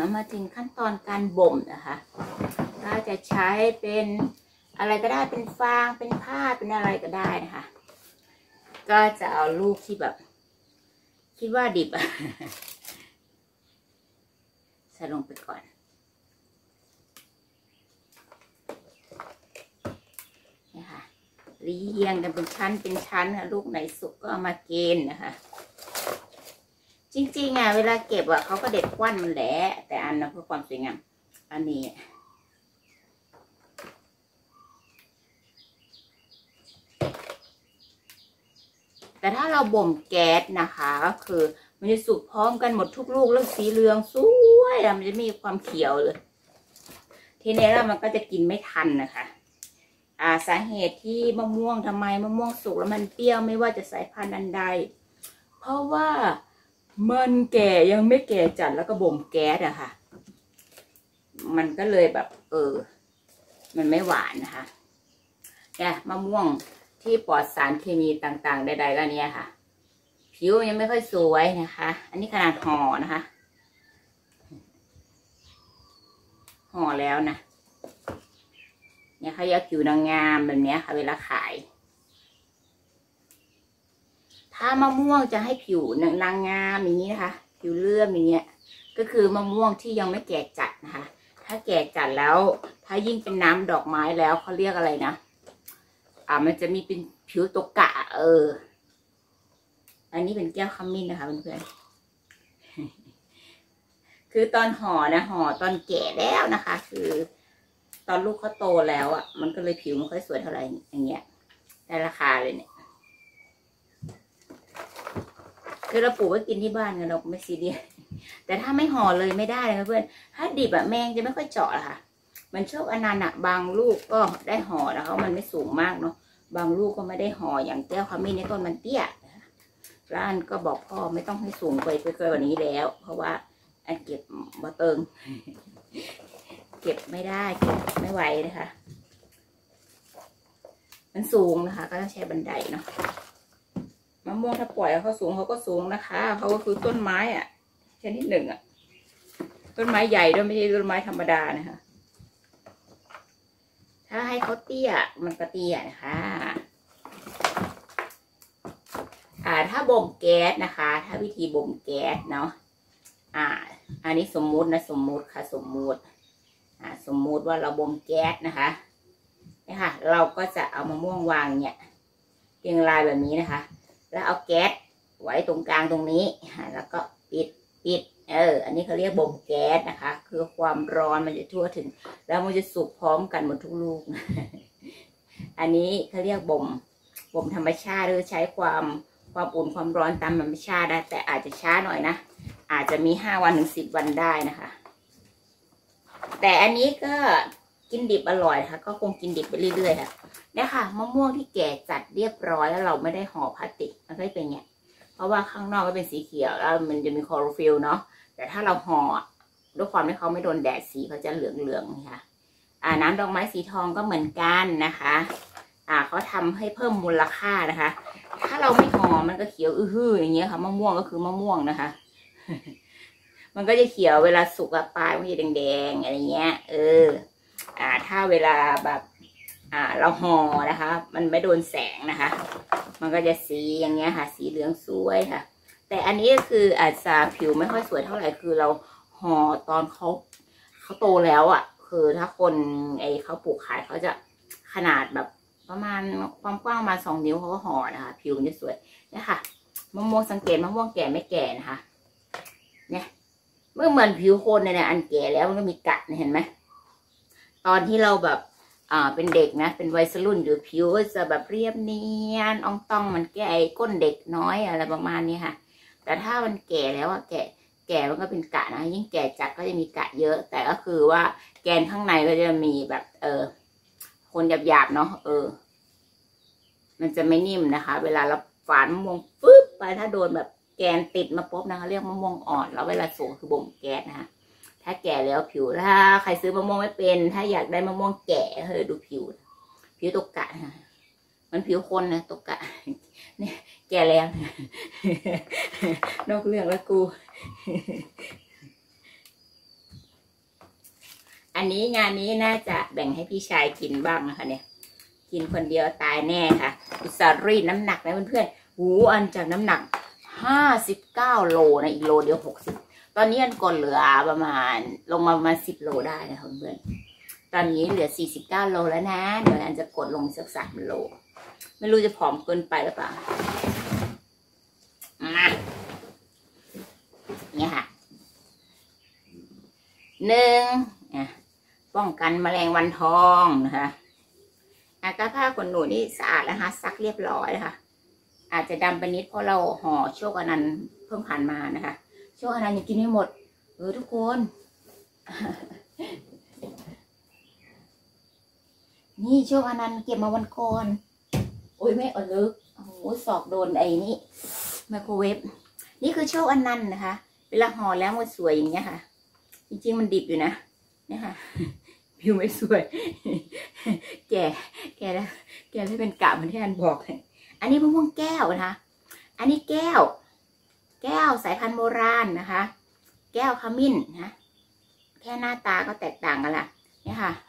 มาถึงขั้นตอนการบ่มนะคะก็จะใช้เป็นอะไรก็ได้เป็นฟางเป็นผ้าเป็นอะไรก็ได้นะคะก็จะเอาลูกที่แบบคิดว่าดิบใส่ลงไปก่อนนี่ค่ะเรียงกันเป็นชั้นเป็นชั้นค่ะลูกไหนสุกก็เอามาเกณฑ์นะคะจริงๆเวลาเก็บเขาก็เด็ดควันมันแหละแต่อันนั้นเพื่อความสวยงามอันนี้แต่ถ้าเราบ่มแก๊สนะคะก็คือมันจะสุกพร้อมกันหมดทุกลูกแล้วสีเหลืองสวยมันจะมีความเขียวเลยทีนี้แล้วมันก็จะกินไม่ทันนะคะสาเหตุที่มะม่วงทำไมมะม่วงสุกแล้วมันเปรี้ยวไม่ว่าจะสายพันธุ์อันใดเพราะว่ามันแก่ยังไม่แก่จัดแล้วก็บ่มแก๊สอะค่ะมันก็เลยแบบมันไม่หวานนะคะเนี่ยมะม่วงที่ปลอดสารเคมีต่างๆใดๆก็เนี้ยค่ะผิวยังไม่ค่อยสวยนะคะอันนี้ขนาดห่อนะคะห่อแล้วนะเนี่ยเขาอยากผิวนางงามแบบนี้ค่ะเวลาขายถ้ามะม่วงจะให้ผิวนางงามอย่างนี้นะคะผิวเลื่อมอย่างเงี้ยก็คือมะม่วงที่ยังไม่แก่จัดนะคะถ้าแก่จัดแล้วถ้ายิ่งเป็นน้ำดอกไม้แล้วเขาเรียกอะไรนะมันจะมีเป็นผิวตกกะอันนี้เป็นแก้วขมิ้นนะคะเพื่อนๆคือตอนห่อนะห่อตอนแก่แล้วนะคะคือตอนลูกเขาโตแล้วมันก็เลยผิวไม่ค่อยสวยเท่าไหร่อย่างเงี้ยได้ราคาเลยเนี่ยคือเราปลูกไว้กินที่บ้านกันเราไม่ซีเรียสแต่ถ้าไม่ห่อเลยไม่ได้เลยเพื่อนถ้าดิบแมงจะไม่ค่อยเจาะค่ะมันชอบอนันต์บางลูกก็ได้ห่อนะคะมันไม่สูงมากเนาะบางลูกก็ไม่ได้ห่ออย่างแก้วขมิ้นในต้นมันเตี้ยร้านก็บอกพ่อไม่ต้องให้สูงไปเกินกว่านี้แล้วเพราะว่าอันเก็บมาเติงเก็บไม่ได้เก็บไม่ไหวนะคะมันสูงนะคะก็ต้องใช้บันไดเนาะมะม่วงถ้าปล่อยเขาสูงเขาก็สูงนะคะเขาก็คือต้นไม้ชนิดหนึ่งต้นไม้ใหญ่ด้วยไม่ใช่ต้นไม้ธรรมดานะคะถ้าให้เขาเตี้ยมันก็เตี้ยนะคะถ้าบ่มแก๊สนะคะถ้าวิธีบ่มแก๊สเนาะอันนี้สมมุตินะสมมุติค่ะสมมุติว่าเราบ่มแก๊สนะคะนี่ค่ะเราก็จะเอามะม่วงวางเนี่ยเรียงรายแบบนี้นะคะแล้วเอาแก๊สไว้ตรงกลางตรงนี้แล้วก็ปิดอันนี้เขาเรียกบ่มแก๊สนะคะคือความร้อนมันจะทั่วถึงแล้วมันจะสุกพร้อมกันหมดทุกลูก อันนี้เขาเรียกบ่มธรรมชาติหรือใช้ความอุ่นความร้อนตามธรรมชาติได้แต่อาจจะช้าหน่อยนะอาจจะมี5 วันถึง10 วันได้นะคะแต่อันนี้ก็กินดิบอร่อยค่ะก็คงกินดิบไปเรื่อยๆค่ะเนี่ยค่ะมะม่วงที่แก่จัดเรียบร้อยแล้วเราไม่ได้ห่อพลาสติกมันก็เป็นอย่างเงี้ยเพราะว่าข้างนอกก็เป็นสีเขียวแล้วมันจะมีคลอโรฟิลล์เนาะแต่ถ้าเราห่อด้วยความที่เขาไม่โดนแดดสีเขาจะเหลืองๆนะคะน้ำดอกไม้สีทองก็เหมือนกันนะคะเขาทำให้เพิ่มมูลค่านะคะถ้าเราไม่ห่อมันก็เขียวอื้ออย่างเงี้ยค่ะมะม่วงก็คือมะม่วงนะคะ มันก็จะเขียวเวลาสุกปลายมันจะแดงๆอะไรเงี้ยถ้าเวลาแบบเราห่อนะคะมันไม่โดนแสงนะคะมันก็จะสีอย่างเงี้ยค่ะสีเหลืองสวยค่ะแต่อันนี้ก็คืออาจจะผิวไม่ค่อยสวยเท่าไหร่คือเราห่อตอนเขาโตแล้วคือถ้าคนเขาปลูกขายเขาจะขนาดแบบประมาณความกว้างมา2 นิ้วเขาก็ห่อนะคะผิวมันจะสวยเนี่ยค่ะมะม่วงสังเกตมะม่วงแก่ไม่แก่นะคะเนี่ยเมื่อเหมือนผิวคนเนี่ยอันแก่แล้วมันก็มีกัดเห็นไหมตอนที่เราแบบเป็นเด็กนะเป็นวัยรุ่นอยู่ผิวจะแบบเรียบเนียนอ่องต้องมันแก่ก้นเด็กน้อยอะไรประมาณนี้ค่ะแต่ถ้ามันแก่แล้วแก่มันก็เป็นกะนะยิ่งแก่จัดก็จะมีกะเยอะแต่ก็คือว่าแกนข้างในก็จะมีแบบคนหยาบๆเนาะมันจะไม่นิ่มนะคะเวลาเราฝานมะม่วงปึ๊บไปถ้าโดนแบบแกนติดมาปุ๊บนะคะเรียกมะม่วงอ่อนแล้วเวลาสูงคือบ่มแก๊สนะคะถ้าแก่แล้วผิวถ้าใครซื้อมะม่วงไม่เป็นถ้าอยากได้มะม่วงแก่ดูผิวตกกะมันผิวคนนะตกกะเนี่ยแก่แล้วนอกเรื่องแล้วกูอันนี้งานนี้น่าจะแบ่งให้พี่ชายกินบ้างนะคะเนี่ยกินคนเดียวตายแน่ค่ะอุตส่าห์รีดน้ำหนักนะเพื่อนๆหูอันจากน้ำหนัก59 โลนะอีกโลเดียว60ตอนนี้อันก่อนเหลือประมาณลงมาประมาณ10 โลได้นะคะเพื่อนตอนนี้เหลือ49 โลแล้วนะเดี๋ยวอันจะกดลงสัก3 โลไม่รู้จะผอมเกินไปหรือเปล่ามาเนี่ยค่ะป้องกันแมลงวันทองนะคะกระผ้าขนหนูนี่สะอาดแล้วค่ะซักเรียบร้อยนะคะอาจจะดำไปนิดเพราะเราห่อโชคอนันต์เพิ่งผ่านมานะคะโชคอนันต์ยังกินไม่หมดทุกคนนี่โชคอนันต์เก็บมาวันก่อนโอ้ยไม่เอาลึกโอ้โหศอกโดนไอ้นี่ไมโครเวฟนี่คือโชคอนันต์นะคะเวลาห่อแล้วมันสวยอย่างเงี้ยค่ะจริงๆมันดิบอยู่นะเนี่ยค่ะผิวไม่สวยแก่แล้วเป็นกะเหมือนที่อันบอกอันนี้มะม่วงแก้วนะคะอันนี้แก้วสายพันธุ์โบราณนะคะแก้วขมิ้นนะแค่หน้าตาก็แตกต่างกันละเนี่ยค่ะ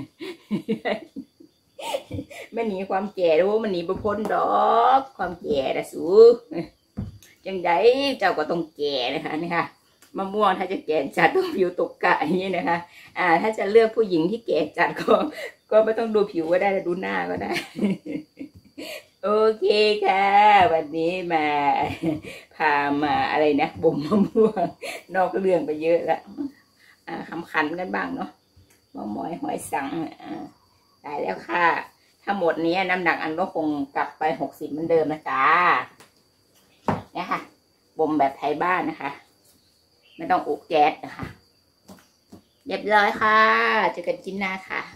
ไม่หนีความแก่ด้วยมันหนีบุพ้นดอกความแก่นะสูจังไดเจ้าก็ต้องแก่นะคะนี่ค่ะมะม่วงถ้าจะแก่จัดต้องผิวตกกะอย่างนี้นะคะถ้าจะเลือกผู้หญิงที่แก่จัดก็ไม่ต้องดูผิวก็ได้ดูหน้าก็ได้โอเคค่ะวันนี้มาพามาอะไรนะบ่มมะม่วงนอกเรื่องไปเยอะแล้วคำขันกันบ้างเนาะมะม่วงหอยสังได้แล้วค่ะถ้าหมดนี้น้ำหนักอันก็คงกลับไป60เหมือนเดิมนะจ๊ะเนี่ยค่ะบ่มแบบไทยบ้านนะคะไม่ต้องอบแก๊สนะคะเรียบร้อยค่ะเจอกันจิ้นหน้าค่ะ